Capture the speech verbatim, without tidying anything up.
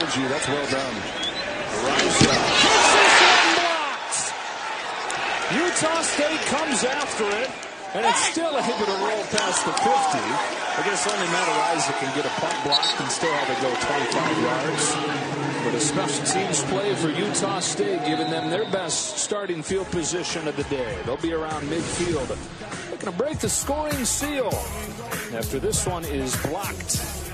strategy. That's well done. Riza gets this one blocked. Utah State comes after it, and it's still able to roll past the fifty. I guess only Matt Riza can get a punt blocked and still have it go twenty-five yards. But a special teams play for Utah State, giving them their best starting field position of the day. They'll be around midfield. They're going to break the scoring seal after this one is blocked.